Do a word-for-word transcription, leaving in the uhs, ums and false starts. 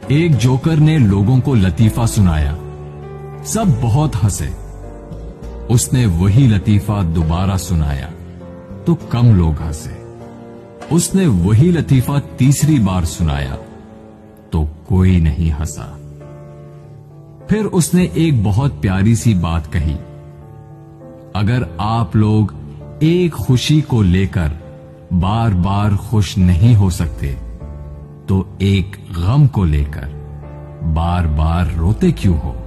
एक जोकर ने लोगों को लतीफा सुनाया। सब बहुत हंसे। उसने वही लतीफा दोबारा सुनाया तो कम लोग हंसे। उसने वही लतीफा तीसरी बार सुनाया तो कोई नहीं हंसा। फिर उसने एक बहुत प्यारी सी बात कही, अगर आप लोग एक खुशी को लेकर बार बार खुश नहीं हो सकते तो एक गम को लेकर बार बार रोते क्यों हो।